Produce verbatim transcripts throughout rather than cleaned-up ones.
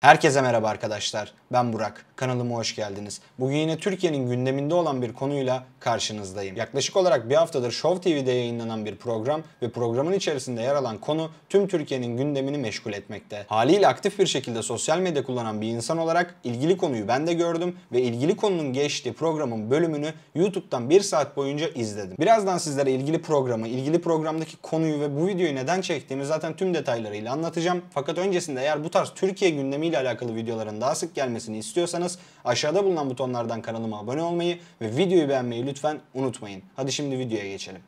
Herkese merhaba arkadaşlar, ben Burak. Kanalıma hoş geldiniz. Bugün yine Türkiye'nin gündeminde olan bir konuyla karşınızdayım. Yaklaşık olarak bir haftadır Show T V'de yayınlanan bir program ve programın içerisinde yer alan konu tüm Türkiye'nin gündemini meşgul etmekte. Haliyle aktif bir şekilde sosyal medya kullanan bir insan olarak ilgili konuyu ben de gördüm ve ilgili konunun geçtiği programın bölümünü YouTube'dan bir saat boyunca izledim. Birazdan sizlere ilgili programı, ilgili programdaki konuyu ve bu videoyu neden çektiğimi zaten tüm detaylarıyla anlatacağım. Fakat öncesinde eğer bu tarz Türkiye gündemiyle alakalı videoların daha sık gelmesini istiyorsanız aşağıda bulunan butonlardan kanalıma abone olmayı ve videoyu beğenmeyi lütfen unutmayın. Hadi şimdi videoya geçelim.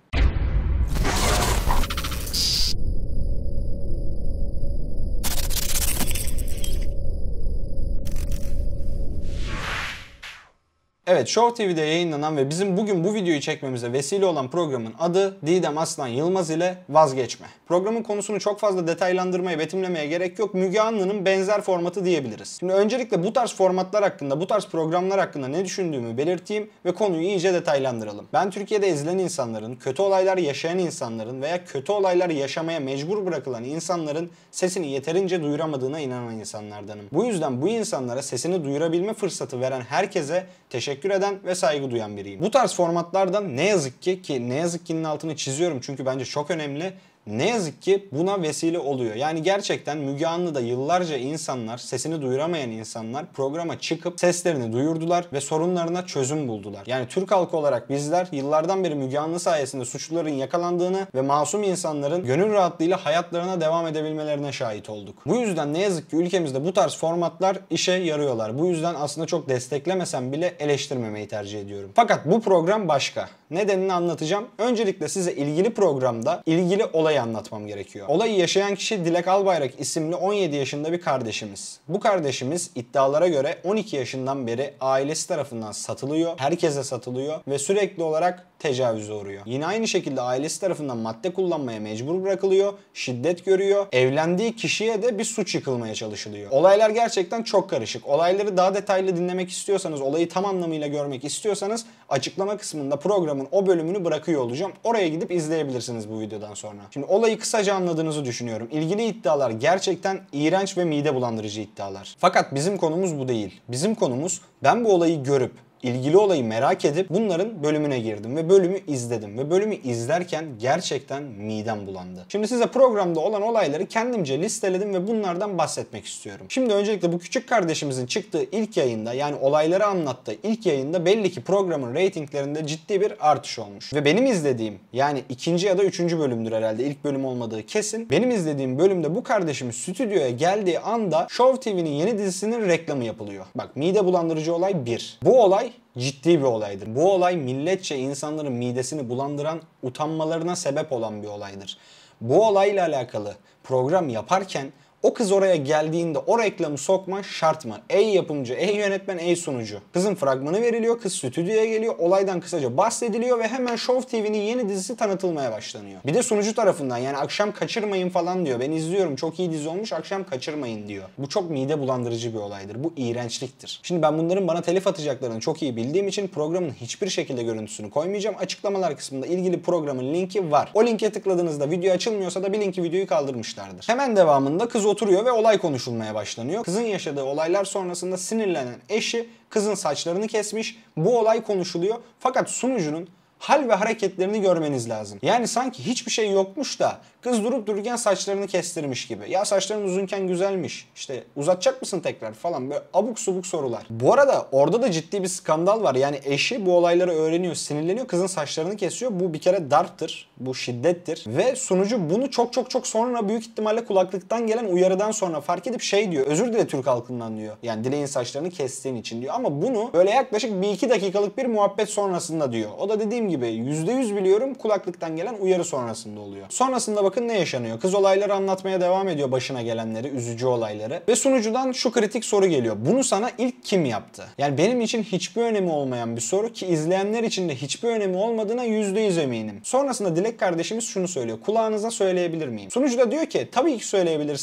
Evet, Show T V'de yayınlanan ve bizim bugün bu videoyu çekmemize vesile olan programın adı Didem Aslan Yılmaz ile Vazgeçme. Programın konusunu çok fazla detaylandırmaya, betimlemeye gerek yok. Müge Anlı'nın benzer formatı diyebiliriz. Şimdi öncelikle bu tarz formatlar hakkında, bu tarz programlar hakkında ne düşündüğümü belirteyim ve konuyu iyice detaylandıralım. Ben Türkiye'de izlenen insanların, kötü olaylar yaşayan insanların veya kötü olaylar yaşamaya mecbur bırakılan insanların sesini yeterince duyuramadığına inanan insanlardanım. Bu yüzden bu insanlara sesini duyurabilme fırsatı veren herkese teşekkür eden ve saygı duyan biriyim. Bu tarz formatlardan ne yazık ki ki ne yazık ki'nin altını çiziyorum çünkü bence çok önemli. Ne yazık ki buna vesile oluyor. Yani gerçekten Müge Anlı'da yıllarca insanlar, sesini duyuramayan insanlar programa çıkıp seslerini duyurdular ve sorunlarına çözüm buldular. Yani Türk halkı olarak bizler yıllardan beri Müge Anlı sayesinde suçluların yakalandığını ve masum insanların gönül rahatlığıyla hayatlarına devam edebilmelerine şahit olduk. Bu yüzden ne yazık ki ülkemizde bu tarz formatlar işe yarıyorlar. Bu yüzden aslında çok desteklemesem bile eleştirmemeyi tercih ediyorum. Fakat bu program başka. Nedenini anlatacağım. Öncelikle size ilgili programda ilgili olayı anlatmam gerekiyor. Olayı yaşayan kişi Dilek Albayrak isimli on yedi yaşında bir kardeşimiz. Bu kardeşimiz iddialara göre on iki yaşından beri ailesi tarafından satılıyor, herkese satılıyor ve sürekli olarak tecavüze uğruyor. Yine aynı şekilde ailesi tarafından madde kullanmaya mecbur bırakılıyor, şiddet görüyor, evlendiği kişiye de bir suç yıkılmaya çalışılıyor. Olaylar gerçekten çok karışık. Olayları daha detaylı dinlemek istiyorsanız, olayı tam anlamıyla görmek istiyorsanız açıklama kısmında programın o bölümünü bırakıyor olacağım. Oraya gidip izleyebilirsiniz bu videodan sonra. Şimdi olayı kısaca anladığınızı düşünüyorum. İlgili iddialar gerçekten iğrenç ve mide bulandırıcı iddialar. Fakat bizim konumuz bu değil. Bizim konumuz ben bu olayı görüp İlgili olayı merak edip bunların bölümüne girdim ve bölümü izledim ve bölümü izlerken gerçekten midem bulandı. Şimdi size programda olan olayları kendimce listeledim ve bunlardan bahsetmek istiyorum. Şimdi öncelikle bu küçük kardeşimizin çıktığı ilk yayında, yani olayları anlattığı ilk yayında belli ki programın reytinglerinde ciddi bir artış olmuş. Ve benim izlediğim, yani ikinci ya da üçüncü bölümdür herhalde, ilk bölüm olmadığı kesin. Benim izlediğim bölümde bu kardeşimiz stüdyoya geldiği anda Show T V'nin yeni dizisinin reklamı yapılıyor. Bak, mide bulandırıcı olay bir. Bu olay ciddi bir olaydır. Bu olay milletçe insanların midesini bulandıran, utanmalarına sebep olan bir olaydır. Bu olayla alakalı program yaparken o kız oraya geldiğinde o reklamı sokman şart mı? Ey yapımcı, ey yönetmen, ey sunucu. Kızın fragmanı veriliyor, kız stüdyoya geliyor, olaydan kısaca bahsediliyor ve hemen Show T V'nin yeni dizisi tanıtılmaya başlanıyor. Bir de sunucu tarafından, yani akşam kaçırmayın falan diyor. Ben izliyorum, çok iyi dizi olmuş, akşam kaçırmayın diyor. Bu çok mide bulandırıcı bir olaydır. Bu iğrençliktir. Şimdi ben bunların bana telif atacaklarını çok iyi bildiğim için programın hiçbir şekilde görüntüsünü koymayacağım. Açıklamalar kısmında ilgili programın linki var. O linke tıkladığınızda video açılmıyorsa da bir linki videoyu kaldırmışlardır. Hemen devamında kız oturuyor ve olay konuşulmaya başlanıyor. Kızın yaşadığı olaylar sonrasında sinirlenen eşi kızın saçlarını kesmiş. Bu olay konuşuluyor. Fakat sunucunun hal ve hareketlerini görmeniz lazım. Yani sanki hiçbir şey yokmuş da kız durup dururken saçlarını kestirmiş gibi. Ya saçların uzunken güzelmiş, İşte uzatacak mısın tekrar falan, böyle abuk subuk sorular. Bu arada orada da ciddi bir skandal var. Yani eşi bu olayları öğreniyor, sinirleniyor, kızın saçlarını kesiyor. Bu bir kere darptır, bu şiddettir. Ve sunucu bunu çok çok çok sonra, büyük ihtimalle kulaklıktan gelen uyarıdan sonra fark edip şey diyor, özür dile Türk halkından diyor. Yani Dilek'in saçlarını kestiğin için diyor. Ama bunu böyle yaklaşık bir iki dakikalık bir muhabbet sonrasında diyor. O da dediğim gibi yüzde yüz biliyorum, kulaklıktan gelen uyarı sonrasında oluyor. Sonrasında bakın ne yaşanıyor. Kız olayları anlatmaya devam ediyor, başına gelenleri, üzücü olayları. Ve sunucudan şu kritik soru geliyor. Bunu sana ilk kim yaptı? Yani benim için hiçbir önemi olmayan bir soru ki izleyenler için de hiçbir önemi olmadığına yüzde yüz eminim. Sonrasında Dilek kardeşimiz şunu söylüyor. Kulağınıza söyleyebilir miyim? Sunucu da diyor ki tabii ki söyleyebilirsin.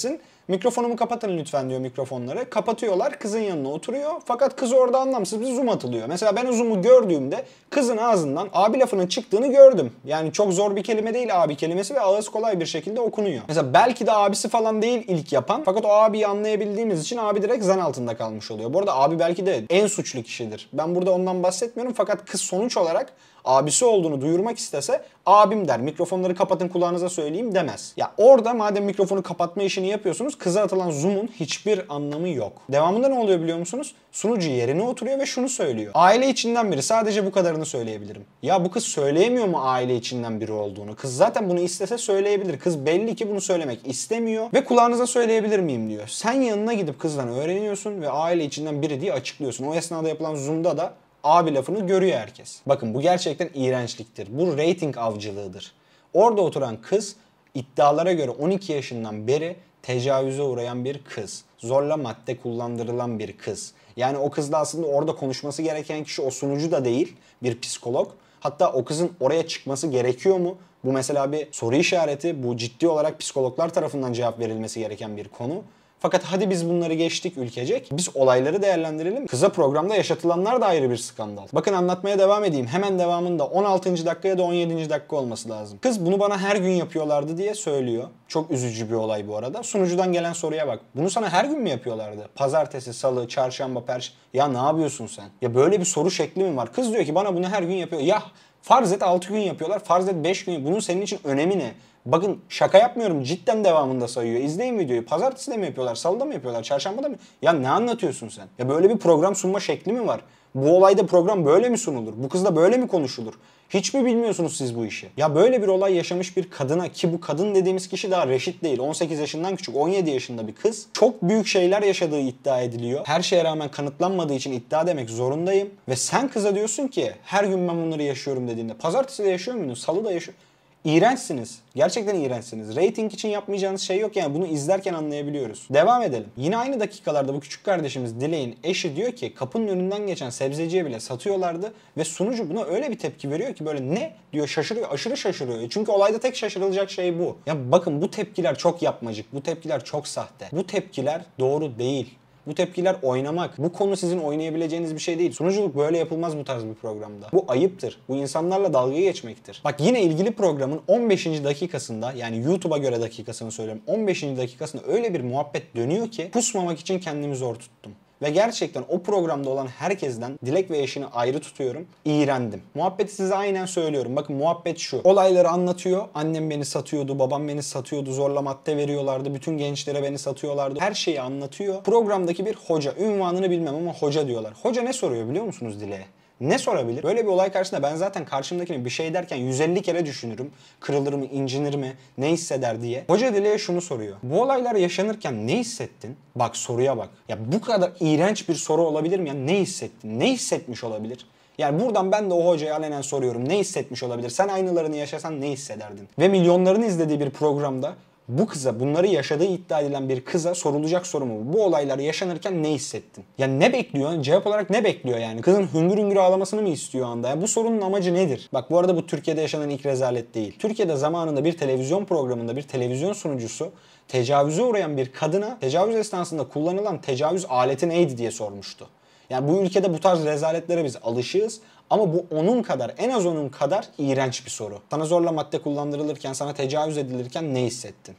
Mikrofonumu kapatın lütfen diyor mikrofonları. Kapatıyorlar. Kızın yanına oturuyor. Fakat kız orada anlamsız bir zoom atılıyor. Mesela ben o zoom'u gördüğümde kızın ağzından abi lafının çıktığını gördüm. Yani çok zor bir kelime değil abi kelimesi ve ağız kolay bir şekilde okunuyor. Mesela belki de abisi falan değil ilk yapan. Fakat o abiyi anlayabildiğimiz için abi direkt zan altında kalmış oluyor. Bu arada abi belki de en suçlu kişidir. Ben burada ondan bahsetmiyorum fakat kız sonuç olarak abisi olduğunu duyurmak istese abim der. Mikrofonları kapatın kulağınıza söyleyeyim demez. Ya orada madem mikrofonu kapatma işini yapıyorsunuz kıza atılan zoom'un hiçbir anlamı yok. Devamında ne oluyor biliyor musunuz? Sunucu yerine oturuyor ve şunu söylüyor. Aile içinden biri, sadece bu kadarını söyleyebilirim. Ya bu kız söyleyemiyor mu aile içinden biri olduğunu? Kız zaten bunu istese söyleyebilir. Kız belli ki bunu söylemek istemiyor ve kulağınıza söyleyebilir miyim diyor. Sen yanına gidip kızdan öğreniyorsun ve aile içinden biri diye açıklıyorsun. O esnada yapılan zoom'da da abi lafını görüyor herkes. Bakın bu gerçekten iğrençliktir. Bu rating avcılığıdır. Orada oturan kız iddialara göre on iki yaşından beri tecavüze uğrayan bir kız. Zorla madde kullandırılan bir kız. Yani o kız da aslında orada konuşması gereken kişi o sunucu da değil, bir psikolog. Hatta o kızın oraya çıkması gerekiyor mu? Bu mesela bir soru işareti. Bu ciddi olarak psikologlar tarafından cevap verilmesi gereken bir konu. Fakat hadi biz bunları geçtik ülkecek. Biz olayları değerlendirelim. Kıza programda yaşatılanlar da ayrı bir skandal. Bakın anlatmaya devam edeyim. Hemen devamında on altıncı dakika ya da on yedinci dakika olması lazım. Kız bunu bana her gün yapıyorlardı diye söylüyor. Çok üzücü bir olay bu arada. Sunucudan gelen soruya bak. Bunu sana her gün mü yapıyorlardı? Pazartesi, salı, çarşamba, perşembe. Ya ne yapıyorsun sen? Ya böyle bir soru şekli mi var? Kız diyor ki bana bunu her gün yapıyor. Ya farz et altı gün yapıyorlar. Farz et beş gün. Bunun senin için önemi ne? Bakın şaka yapmıyorum. Cidden devamında sayıyor. İzleyin videoyu. Pazartesi de mi yapıyorlar? Salıda mı yapıyorlar? Çarşambada mı? Ya ne anlatıyorsun sen? Ya böyle bir program sunma şekli mi var? Bu olayda program böyle mi sunulur? Bu kızla böyle mi konuşulur? Hiç mi bilmiyorsunuz siz bu işi? Ya böyle bir olay yaşamış bir kadına, ki bu kadın dediğimiz kişi daha reşit değil. on sekiz yaşından küçük, on yedi yaşında bir kız. Çok büyük şeyler yaşadığı iddia ediliyor. Her şeye rağmen kanıtlanmadığı için iddia demek zorundayım. Ve sen kıza diyorsun ki her gün ben bunları yaşıyorum dediğinde. Pazartesi de yaşıyor muydun? Salı da yaşıyor. İğrençsiniz. Gerçekten iğrençsiniz. Rating için yapmayacağınız şey yok yani bunu izlerken anlayabiliyoruz. Devam edelim. Yine aynı dakikalarda bu küçük kardeşimiz Dilek'in eşi diyor ki kapının önünden geçen sebzeciye bile satıyorlardı ve sunucu buna öyle bir tepki veriyor ki böyle ne diyor, şaşırıyor, aşırı şaşırıyor. Çünkü olayda tek şaşırılacak şey bu. Ya bakın bu tepkiler çok yapmacık, bu tepkiler çok sahte. Bu tepkiler doğru değil. Bu tepkiler oynamak. Bu konu sizin oynayabileceğiniz bir şey değil. Sunuculuk böyle yapılmaz bu tarz bir programda. Bu ayıptır. Bu insanlarla dalga geçmektir. Bak yine ilgili programın on beşinci dakikasında, yani YouTube'a göre dakikasını söylüyorum, on beşinci dakikasında öyle bir muhabbet dönüyor ki kusmamak için kendimi zor tuttum. Ve gerçekten o programda olan herkesten Dilek ve eşini ayrı tutuyorum. İğrendim. Muhabbeti size aynen söylüyorum. Bakın muhabbet şu. Olayları anlatıyor. Annem beni satıyordu, babam beni satıyordu, zorla madde veriyorlardı, bütün gençlere beni satıyorlardı. Her şeyi anlatıyor. Programdaki bir hoca. Ünvanını bilmem ama hoca diyorlar. Hoca ne soruyor biliyor musunuz Dilek'e? Ne sorabilir? Böyle bir olay karşısında ben zaten karşımdakine bir şey derken yüz elli kere düşünürüm. Kırılır mı, incinir mi, ne hisseder diye. Hoca Dilek'e şunu soruyor. Bu olaylar yaşanırken ne hissettin? Bak soruya bak. Ya bu kadar iğrenç bir soru olabilir mi ya? Ne hissettin? Ne hissetmiş olabilir? Yani buradan ben de o hocaya alenen soruyorum. Ne hissetmiş olabilir? Sen aynılarını yaşasan ne hissederdin? Ve milyonların izlediği bir programda bu kıza, bunları yaşadığı iddia edilen bir kıza sorulacak soru mu? Bu olaylar yaşanırken ne hissettin? Ya ne bekliyor? Cevap olarak ne bekliyor yani? Kızın hüngür hüngür ağlamasını mı istiyor o anda? Ya bu sorunun amacı nedir? Bak bu arada bu Türkiye'de yaşanan ilk rezalet değil. Türkiye'de zamanında bir televizyon programında bir televizyon sunucusu tecavüze uğrayan bir kadına tecavüz esnasında kullanılan tecavüz aleti neydi diye sormuştu. Yani bu ülkede bu tarz rezaletlere biz alışığız. Ama bu onun kadar, en az onun kadar iğrenç bir soru. Sana zorla madde kullandırılırken, sana tecavüz edilirken ne hissettin?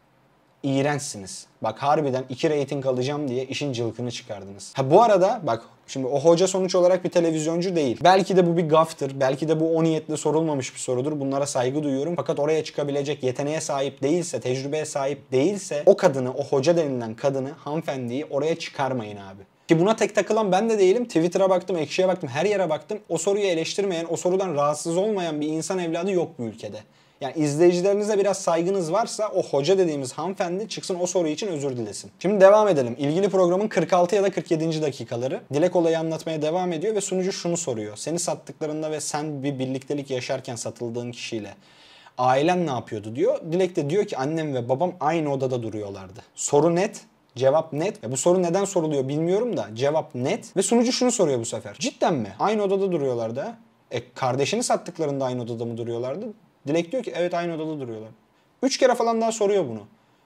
İğrençsiniz. Bak harbiden iki rating alacağım diye işin cılkını çıkardınız. Ha bu arada bak şimdi o hoca sonuç olarak bir televizyoncu değil. Belki de bu bir gaftır. Belki de bu o niyetle sorulmamış bir sorudur. Bunlara saygı duyuyorum. Fakat oraya çıkabilecek yeteneğe sahip değilse, tecrübeye sahip değilse o kadını, o hoca denilen kadını, hanımefendiyi oraya çıkarmayın abi. Ki buna tek takılan ben de değilim. Twitter'a baktım, Ekşi'ye baktım, her yere baktım. O soruyu eleştirmeyen, o sorudan rahatsız olmayan bir insan evladı yok bu ülkede. Yani izleyicilerinize biraz saygınız varsa o hoca dediğimiz hanımefendi çıksın o soru için özür dilesin. Şimdi devam edelim. İlgili programın kırk altı ya da kırk yedinci dakikaları. Dilek olayı anlatmaya devam ediyor ve sunucu şunu soruyor. Seni sattıklarında ve sen bir birliktelik yaşarken satıldığın kişiyle ailen ne yapıyordu diyor. Dilek de diyor ki annem ve babam aynı odada duruyorlardı. Soru net. Cevap net. Ve bu soru neden soruluyor bilmiyorum da cevap net. Ve sunucu şunu soruyor bu sefer. Cidden mi? Aynı odada duruyorlardı ha? E kardeşini sattıklarında aynı odada mı duruyorlardı? Dilek diyor ki evet aynı odada duruyorlar. Üç kere falan daha soruyor bunu.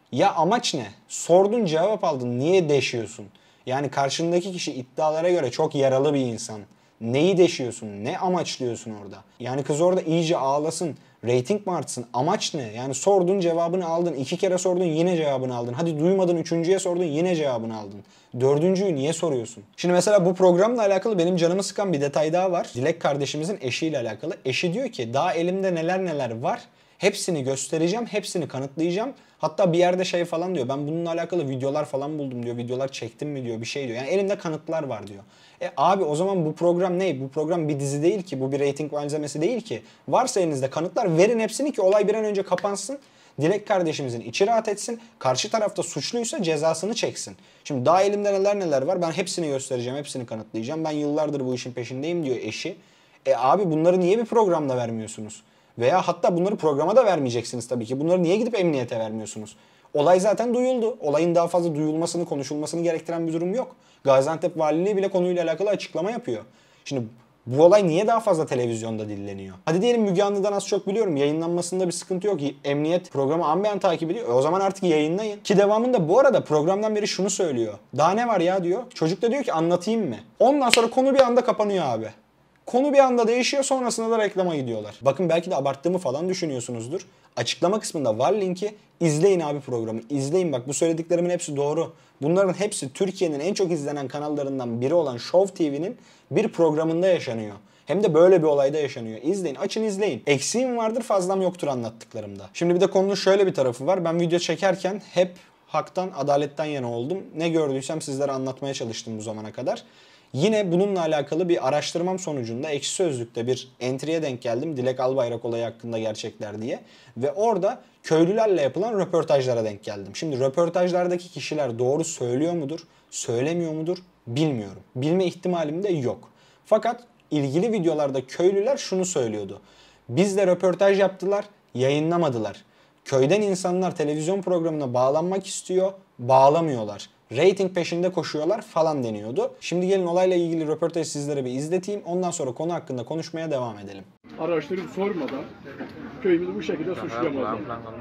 Ya amaç ne? Sordun, cevap aldın. Niye deşiyorsun? Yani karşındaki kişi iddialara göre çok yaralı bir insan. Neyi deşiyorsun? Ne amaçlıyorsun orada? Yani kız orada iyice ağlasın. Rating mi artsın? Amaç ne? Yani sordun, cevabını aldın. İki kere sordun, yine cevabını aldın. Hadi duymadın, üçüncüye sordun, yine cevabını aldın. Dördüncüyü niye soruyorsun? Şimdi mesela bu programla alakalı benim canımı sıkan bir detay daha var. Dilek kardeşimizin eşiyle alakalı. Eşi diyor ki daha elimde neler neler var. Hepsini göstereceğim, hepsini kanıtlayacağım. Hatta bir yerde şey falan diyor. Ben bununla alakalı videolar falan buldum diyor. Videolar çektim mi diyor, bir şey diyor. Yani elimde kanıtlar var diyor. E abi o zaman bu program ne? Bu program bir dizi değil ki. Bu bir reyting malzemesi değil ki. Varsa elinizde kanıtlar, verin hepsini ki olay bir an önce kapansın. Dilek kardeşimizin içi rahat etsin. Karşı tarafta suçluysa cezasını çeksin. Şimdi daha elimde neler neler var. Ben hepsini göstereceğim, hepsini kanıtlayacağım. Ben yıllardır bu işin peşindeyim diyor eşi. E abi bunları niye bir programda vermiyorsunuz? Veya hatta bunları programa da vermeyeceksiniz tabii ki. Bunları niye gidip emniyete vermiyorsunuz? Olay zaten duyuldu. Olayın daha fazla duyulmasını, konuşulmasını gerektiren bir durum yok. Gaziantep Valiliği bile konuyla alakalı açıklama yapıyor. Şimdi bu olay niye daha fazla televizyonda dilleniyor? Hadi diyelim Müge Anlı'dan az çok biliyorum. Yayınlanmasında bir sıkıntı yok. Emniyet programı ambiyan takip ediyor. E o zaman artık yayınlayın. Ki devamında bu arada programdan beri şunu söylüyor. Daha ne var ya diyor. Çocuk da diyor ki anlatayım mı? Ondan sonra konu bir anda kapanıyor abi. Konu bir anda değişiyor, sonrasında da reklama gidiyorlar. Bakın belki de abarttığımı falan düşünüyorsunuzdur. Açıklama kısmında var linki. İzleyin abi programı. İzleyin bak, bu söylediklerimin hepsi doğru. Bunların hepsi Türkiye'nin en çok izlenen kanallarından biri olan Show T V'nin bir programında yaşanıyor. Hem de böyle bir olayda yaşanıyor. İzleyin, açın izleyin. Eksiğim vardır, fazlam yoktur anlattıklarımda. Şimdi bir de konunun şöyle bir tarafı var. Ben video çekerken hep haktan, adaletten yana oldum. Ne gördüysem sizlere anlatmaya çalıştım bu zamana kadar. Yine bununla alakalı bir araştırmam sonucunda Ekşi Sözlük'te bir entry'ye denk geldim. Dilek Albayrak olayı hakkında gerçekler diye. Ve orada köylülerle yapılan röportajlara denk geldim. Şimdi röportajlardaki kişiler doğru söylüyor mudur, söylemiyor mudur bilmiyorum. Bilme ihtimalim de yok. Fakat ilgili videolarda köylüler şunu söylüyordu. Bizle röportaj yaptılar, yayınlamadılar. Köyden insanlar televizyon programına bağlanmak istiyor, bağlamıyorlar. Rating peşinde koşuyorlar falan deniyordu. Şimdi gelin olayla ilgili röportajı sizlere bir izleteyim. Ondan sonra konu hakkında konuşmaya devam edelim. Araştırıp sormadan köyümüzü bu şekilde suçlamazlar.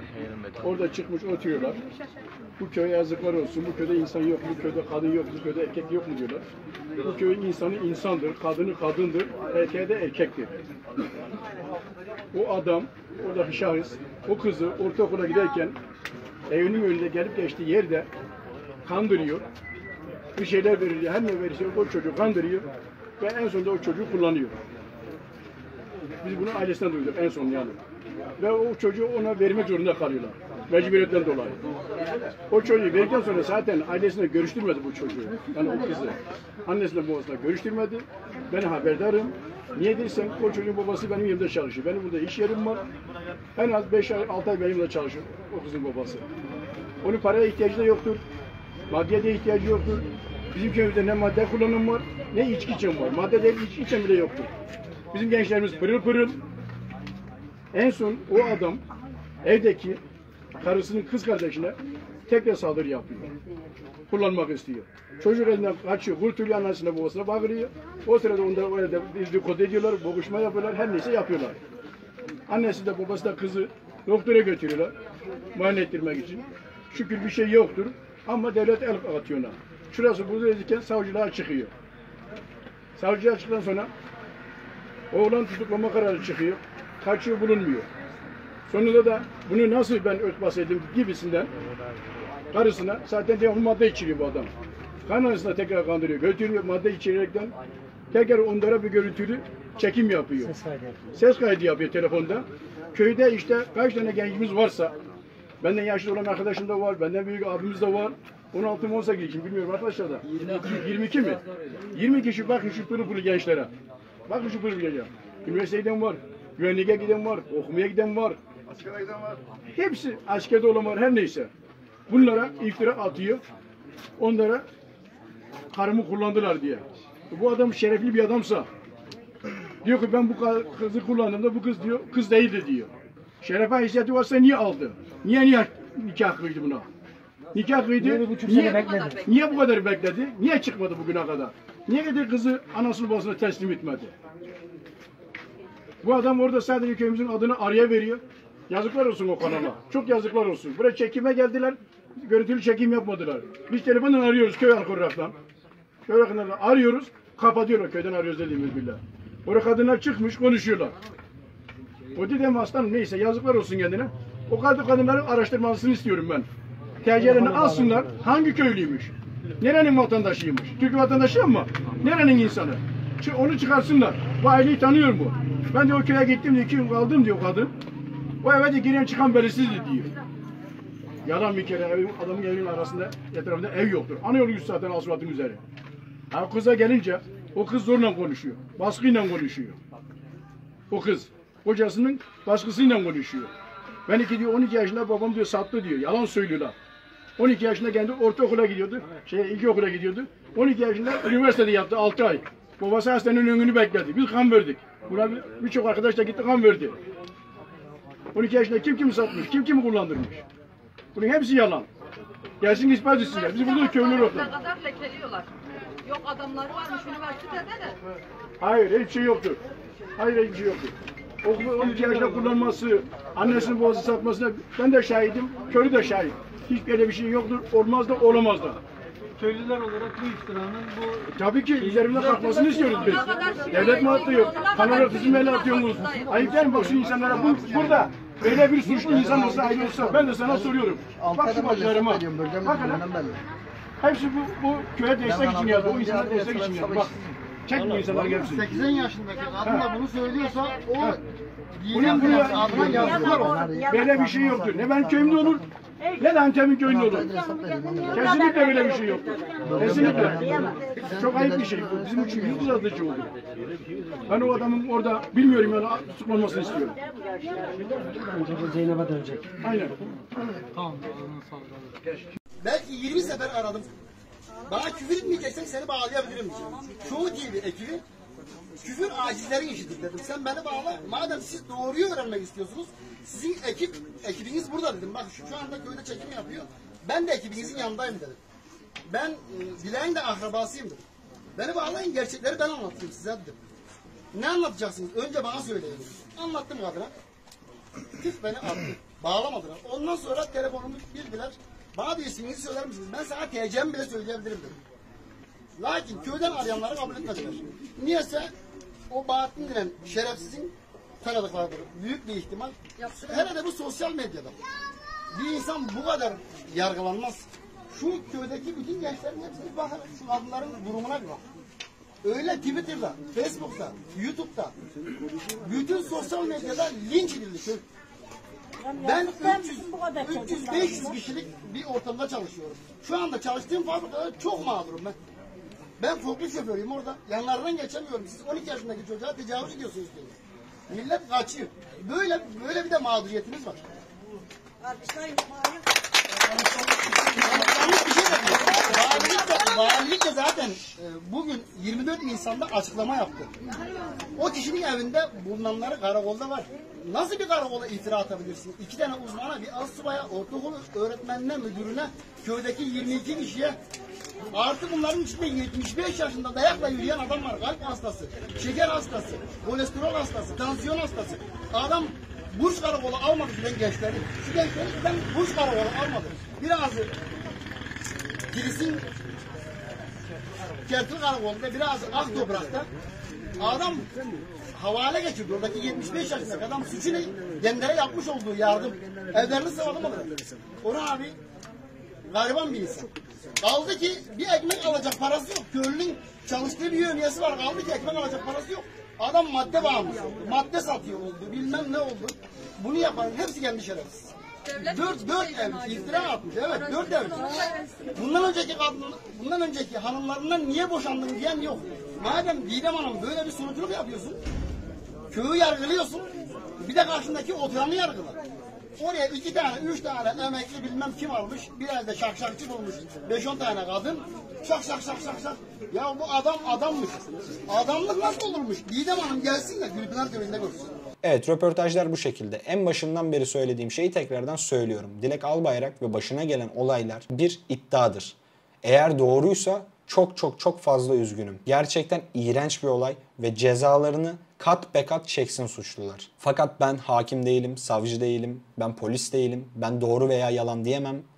Orada çıkmış oturuyorlar. Bu köye yazıklar olsun, bu köyde insan yok, bu köyde kadın yok, bu köyde erkek yok mu diyorlar. Bu köyün insanı insandır, kadını kadındır, erkeği de erkektir. O adam, oradaki şahıs, o kızı ortaokula giderken evinin önünde gelip geçtiği yerde kandırıyor, bir şeyler veriyor, her ne verirse o çocuğu kandırıyor ve en sonunda o çocuğu kullanıyor. Biz bunu ailesinden duyduk en son yani. Ve o çocuğu ona vermek zorunda kalıyorlar. Mecburiyetten dolayı. O çocuğu verdikten sonra zaten ailesine görüştürmedi bu çocuğu. Yani o kızı. Annesine babasına görüştürmedi. Ben haberdarım. Niye değilsen o çocuğun babası benim yerimde çalışıyor. Benim burada iş yerim var. En az beş ay altı ay benimle çalışıyor o kızın babası. Onun paraya ihtiyacı da yoktur. Maddeye de ihtiyacı yoktur. Bizim köyümüzde ne madde kullanım var, ne içki içen var. Madde değil, içki içen bile yoktur. Bizim gençlerimiz pırıl pırıl. En son o adam evdeki karısının kız kardeşine tekrar saldırı yapıyor. Kullanmak istiyor. Çocuk elinden kaçıyor, kurtuluyor, annesine babasına bağırıyor. O sırada onlar öyle dedikodu ediyorlar, boğuşma yapıyorlar, her neyse yapıyorlar. Annesi de babası da kızı doktora götürüyorlar, muayene ettirmek için. Şükür bir şey yoktur ama devlet el atıyor ona. Şurası burada dedikten savcılığa çıkıyor. Savcılığa çıktıktan sonra oğlan tutuklama kararı çıkıyor. Kaçıyor, bulunmuyor. Sonunda da bunu nasıl ben örtbas edeyim gibisinden karısına zaten devamlı madde içiriyor bu adam. Karısına tekrar kandırıyor, götürüyor madde içirerekten tekrar onlara bir görüntülü çekim yapıyor. Ses kaydı yapıyor. Ses kaydı yapıyor telefonda. Köyde işte kaç tane gencimiz varsa, benden yaşlı olan arkadaşım da var, benden büyük abimiz de var. on altı mı on sekiz kişi bilmiyorum arkadaşlar da. yirmi iki mi? yirmi kişi bakın şu pırıl pırıl gençlere. Bakın şu pırıl gençlere. Üniversiteye giden var, güvenliğe giden var, okumaya giden var. Askere giden var. Hepsi askerde olan var her neyse. Bunlara iftira atıyor. Onlara karımı kullandılar diye. Bu adam şerefli bir adamsa diyor ki ben bu kızı kullandığımda bu kız diyor kız değildi diyor. Şerefe haysiyeti varsa niye aldı? Niye niye nikah kıydı buna? Nikah kıydı. Niye, niye bu kadar bekledi? Niye çıkmadı bugüne kadar? Niye kadar kızı anasını babasına teslim etmedi? Bu adam orada sadece köyümüzün adını araya veriyor. Yazıklar olsun o kanala. Çok yazıklar olsun. Buraya çekime geldiler. görüntülü çekim yapmadılar. Biz telefondan arıyoruz köy halkı olaraktan. Köy halkından arıyoruz, kapatıyorlar köyden arıyoruz dediğimiz billah. Orada kadınlar çıkmış konuşuyorlar. O Didem Aslan neyse yazıklar olsun kendine. O kadın kadınların araştırmasını istiyorum ben. T C'lerini alsınlar, hangi köylüymüş? Nerenin vatandaşıymış? Türk vatandaşı mı? Nerenin insanı? Onu çıkarsınlar. Bu aileyi tanıyor mu? Ben de o köye gittim de iki gün kaldım diyor kadın. O eve de giren çıkan belisizdi diyor. Yalan bir kere evin, adamın evinin arasında etrafında ev yoktur. Ana yolu yüz zaten asfaltın üzeri. Ha kıza gelince o kız zorla konuşuyor. Baskıyla konuşuyor. O kız kocasının baskısıyla konuşuyor. Ben iki diyor on iki yaşında babam diyor sattı diyor. Yalan söylüyorlar. on iki yaşında kendi ortaokula gidiyordu. Şey ilkokula gidiyordu. on iki yaşında üniversitede yaptı altı ay. Babası hastanenin önünü bekledi. Biz kan verdik. Buna birçok arkadaş da gitti kan verdi. on iki yaşında kim kimi satmış, kim kimi kullandırmış. Bunun hepsi yalan. Gelsin ispat etsinler. Biz burada köylü yok. Ne kadar lekeliyorlar. Yok adamları varmış üniversitede de. Hayır, hiçbir şey yoktur. Hayır, hiçbir şey yoktur. Okulu on iki yaşında kullanması, annesinin boğazı satmasına ben de şahidim, köylü de şahit. Hiç böyle bir şey yoktur, olmaz da olamaz da. Köylüler olarak bu iftiranın bu... Tabii ki üzerimden kalkmasını istiyoruz biz. Devlet mi atıyor? Kanala kızım ele atıyorsunuz. Ayıp değil mi bak şu insanlara? Bu, burada böyle bir suçlu insan olsa ayrı olsa ben de sana soruyorum. Bak şu başlarıma. Bak hele. Hepsi bu, bu köye destek için geldi. O insanlar destek için geldi. Bak. Çek bu insanlar gelsin. seksen yaşındaki kadın da bunu söylüyorsa o Bunun bunu adına yazdılar o. böyle bir şey yoktur. Ne benim köyümde olur, ne de Antep'in köyünde olur. Kesinlikle böyle bir şey yoktur. Kesinlikle. Çok ayıp bir şey bu. Bizim için yüz uzatıcı oldu. Ben o adamın orada bilmiyorum yani tutulmasını istiyorum. Zeynep'e dönecek. Aynen. Tamam. Belki yirmi sefer aradım. Bana küfür etmeyeceksen seni bağlayabilirim diyeceğim. Çoğu T V ekibi küfür acizlerin işidir dedim. Sen beni bağla. Madem siz doğruyu öğrenmek istiyorsunuz, sizin ekip ekibiniz burada dedim. Bak şu, şu anda köyde çekim yapıyor. Ben de ekibinizin yanındayım dedim. Ben e, Dilay'ın da akrabasıyım dedim. Beni bağlayın, gerçekleri ben anlatayım size dedim. Ne anlatacaksınız? Önce bana söyleyin. Anlattım kadına. Tık beni attı. Bağlamadılar. Ondan sonra telefonumu bildiler. Bana diyor isminizi söyler misiniz? Ben sana T C'mi bile söyleyebilirim dedim. Lakin köyden arayanları kabul etmediler. Niyeyse o Bahattin denen şerefsizin tanıdıklarıdır. Büyük bir ihtimal. Hele de bu sosyal medyada. Bir insan bu kadar yargılanmaz. Şu köydeki bütün gençlerin hepsine bakın. Şu kadınların durumuna bir bak. Öyle Twitter'da, Facebook'ta, YouTube'da, bütün sosyal medyada linç edildi köy. Ben üç yüz beş yüz kişilik bir ortamda çalışıyorum. Şu anda çalıştığım fabrikada çok mağdurum ben. Ben forklift şoförüyüm orada. Yanlarından geçemiyorum. Siz on iki yaşındaki çocuğa tecavüz ediyorsunuz diyor. Millet kaçıyor. Böyle böyle bir de mağduriyetimiz var. Yanlış bir şey de diyor. Valilik de, valilik de zaten e, bugün yirmi dört Nisan'da açıklama yaptı. O kişinin evinde bulunanları karakolda var. Nasıl bir karakola iftira atabilirsin? İki tane uzmana, bir astsubaya, ortaokul öğretmenine, müdürüne, köydeki yirmi iki kişiye, artı bunların içinde yetmiş beş yaşında dayakla yürüyen adam var. Kalp hastası, şeker hastası, kolesterol hastası, tansiyon hastası. Adam Burç karakolu almadı ben gençleri. Şu gençleri ben Burç karakolu almadım. Birazı Kilis'in Kertil karakolunda, biraz ak toprakta. Adam havale geçirdi. Oradaki yetmiş beş yaşındaki adam suçunu kendilere yapmış olduğu yardım. Evlerini sağlamadı. Orhan abi gariban bir insan. Kaldı ki bir ekmek alacak parası yok. Köylünün çalıştığı bir yövmiyesi var. Kaldı ki ekmek alacak parası yok. Adam madde bağımlısı oldu. Madde satıyor oldu. Bilmem ne oldu. Bunu yapan hepsi kendi şerefsiz. Dört, dört ev iftira atmış. Evet, dört ev. Bundan önceki kadın, bundan önceki hanımlarından niye boşandın diyen yok. Madem Didem Hanım böyle bir sunuculuk yapıyorsun, köyü yargılıyorsun, bir de karşındaki oturanı yargıla. Oraya iki tane, üç tane emekli bilmem kim almış, biraz da şakşakçı bulmuş, beş on tane kadın, şak şak şak şak şak. Ya bu adam adammış. Adamlık nasıl olurmuş? Didem Hanım gelsin de Gülpınar Köyü'nde görsün. Evet, röportajlar bu şekilde. En başından beri söylediğim şeyi tekrardan söylüyorum. Dilek Albayrak ve başına gelen olaylar bir iddiadır. Eğer doğruysa çok çok çok fazla üzgünüm. Gerçekten iğrenç bir olay ve cezalarını kat be kat çeksin suçlular. Fakat ben hakim değilim, savcı değilim, ben polis değilim, ben doğru veya yalan diyemem.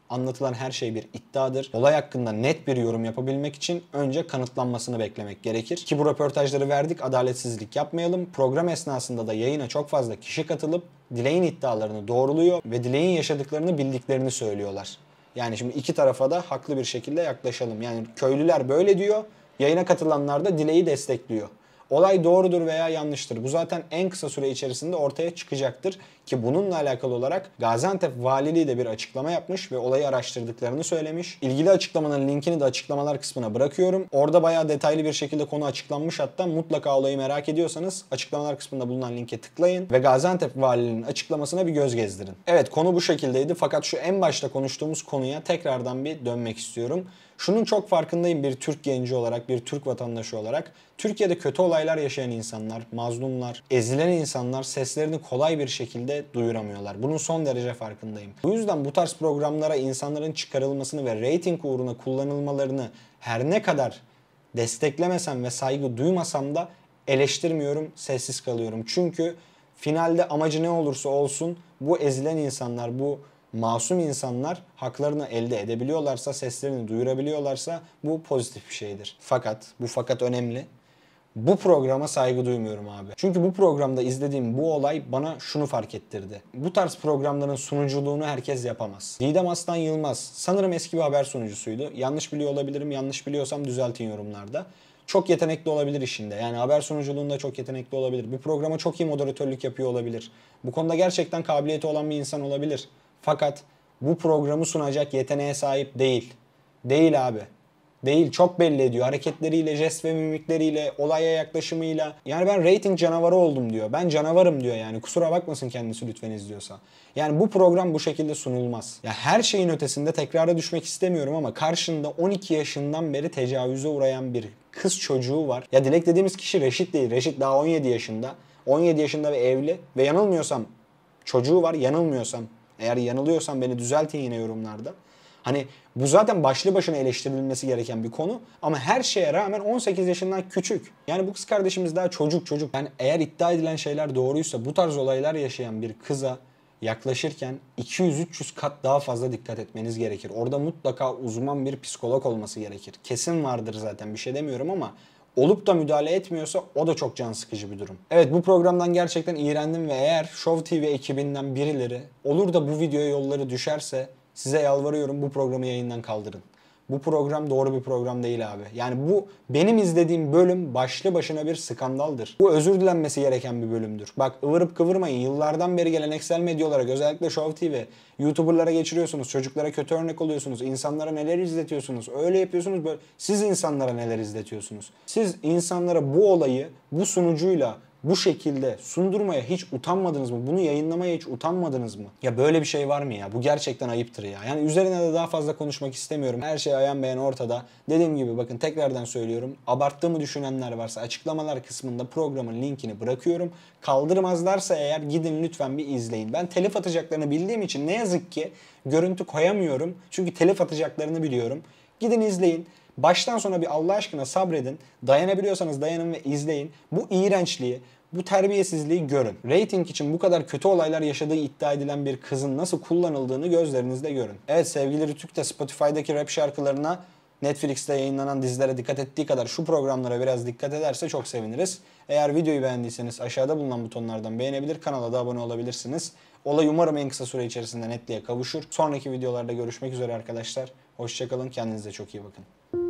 Anlatılan her şey bir iddiadır. Olay hakkında net bir yorum yapabilmek için önce kanıtlanmasını beklemek gerekir. Ki bu röportajları verdik, adaletsizlik yapmayalım. Program esnasında da yayına çok fazla kişi katılıp Dilek'in iddialarını doğruluyor ve Dilek'in yaşadıklarını bildiklerini söylüyorlar. Yani şimdi iki tarafa da haklı bir şekilde yaklaşalım. Yani köylüler böyle diyor, yayına katılanlar da Dilek'i destekliyor. Olay doğrudur veya yanlıştır. Bu zaten en kısa süre içerisinde ortaya çıkacaktır. Ki bununla alakalı olarak Gaziantep Valiliği de bir açıklama yapmış ve olayı araştırdıklarını söylemiş. İlgili açıklamanın linkini de açıklamalar kısmına bırakıyorum. Orada bayağı detaylı bir şekilde konu açıklanmış hatta. Mutlaka olayı merak ediyorsanız açıklamalar kısmında bulunan linke tıklayın ve Gaziantep Valiliği'nin açıklamasına bir göz gezdirin. Evet, konu bu şekildeydi fakat şu en başta konuştuğumuz konuya tekrardan bir dönmek istiyorum. Şunun çok farkındayım bir Türk genci olarak, bir Türk vatandaşı olarak. Türkiye'de kötü olaylar yaşayan insanlar, mazlumlar, ezilen insanlar seslerini kolay bir şekilde duyuramıyorlar. Bunun son derece farkındayım. Bu yüzden bu tarz programlara insanların çıkarılmasını ve reyting uğruna kullanılmalarını her ne kadar desteklemesem ve saygı duymasam da eleştirmiyorum, sessiz kalıyorum. Çünkü finalde amacı ne olursa olsun bu ezilen insanlar, bu masum insanlar haklarını elde edebiliyorlarsa, seslerini duyurabiliyorlarsa bu pozitif bir şeydir. Fakat, bu fakat önemli. Bu programa saygı duymuyorum abi. Çünkü bu programda izlediğim bu olay bana şunu fark ettirdi. Bu tarz programların sunuculuğunu herkes yapamaz. Didem Aslan Yılmaz sanırım eski bir haber sunucusuydu. Yanlış biliyor olabilirim. Yanlış biliyorsam düzeltin yorumlarda. Çok yetenekli olabilir işinde. Yani haber sunuculuğunda çok yetenekli olabilir. Bir programa çok iyi moderatörlük yapıyor olabilir. Bu konuda gerçekten kabiliyeti olan bir insan olabilir. Fakat bu programı sunacak yeteneğe sahip değil. Değil abi. Değil. Çok belli ediyor. Hareketleriyle, jest ve mimikleriyle, olaya yaklaşımıyla. Yani ben reyting canavarı oldum diyor. Ben canavarım diyor yani. Kusura bakmasın kendisi lütfen izliyorsa. Yani bu program bu şekilde sunulmaz. Ya her şeyin ötesinde tekrara düşmek istemiyorum ama karşında on iki yaşından beri tecavüze uğrayan bir kız çocuğu var. Ya Dilek dediğimiz kişi Reşit değil. Reşit daha on yedi yaşında. on yedi yaşında ve evli. Ve yanılmıyorsam çocuğu var. Yanılmıyorsam. Eğer yanılıyorsam beni düzeltin yine yorumlarda. Hani bu zaten başlı başına eleştirilmesi gereken bir konu ama her şeye rağmen on sekiz yaşından küçük. Yani bu kız kardeşimiz daha çocuk çocuk. Yani eğer iddia edilen şeyler doğruysa bu tarz olaylar yaşayan bir kıza yaklaşırken iki yüz üç yüz kat daha fazla dikkat etmeniz gerekir. Orada mutlaka uzman bir psikolog olması gerekir. Kesin vardır zaten, bir şey demiyorum ama olup da müdahale etmiyorsa o da çok can sıkıcı bir durum. Evet, bu programdan gerçekten iğrendim ve eğer Show T V ekibinden birileri olur da bu videoya yolları düşerse size yalvarıyorum, bu programı yayından kaldırın. Bu program doğru bir program değil abi. Yani bu benim izlediğim bölüm başlı başına bir skandaldır. Bu özür dilenmesi gereken bir bölümdür. Bak, ıvırıp kıvırmayın. Yıllardan beri geleneksel medya olarak özellikle Show T V, YouTuber'lara geçiriyorsunuz, çocuklara kötü örnek oluyorsunuz, insanlara neler izletiyorsunuz, öyle yapıyorsunuz böyle. Siz insanlara neler izletiyorsunuz? Siz insanlara bu olayı bu sunucuyla bu şekilde sundurmaya hiç utanmadınız mı? Bunu yayınlamaya hiç utanmadınız mı? Ya böyle bir şey var mı ya? Bu gerçekten ayıptır ya. Yani üzerine de daha fazla konuşmak istemiyorum. Her şey ayan beyan ortada. Dediğim gibi bakın, tekrardan söylüyorum. Abarttığımı düşünenler varsa açıklamalar kısmında programın linkini bırakıyorum. Kaldırmazlarsa eğer gidin lütfen bir izleyin. Ben telif atacaklarını bildiğim için ne yazık ki görüntü koyamıyorum. Çünkü telif atacaklarını biliyorum. Gidin izleyin. Baştan sona bir Allah aşkına sabredin. Dayanabiliyorsanız dayanın ve izleyin. Bu iğrençliği, bu terbiyesizliği görün. Rating için bu kadar kötü olaylar yaşadığı iddia edilen bir kızın nasıl kullanıldığını gözlerinizle görün. Evet, sevgili Rütük de Spotify'daki rap şarkılarına, Netflix'te yayınlanan dizilere dikkat ettiği kadar şu programlara biraz dikkat ederse çok seviniriz. Eğer videoyu beğendiyseniz aşağıda bulunan butonlardan beğenebilir, kanala da abone olabilirsiniz. Olay umarım en kısa süre içerisinde netliğe kavuşur. Sonraki videolarda görüşmek üzere arkadaşlar. Hoşçakalın, kendinize çok iyi bakın.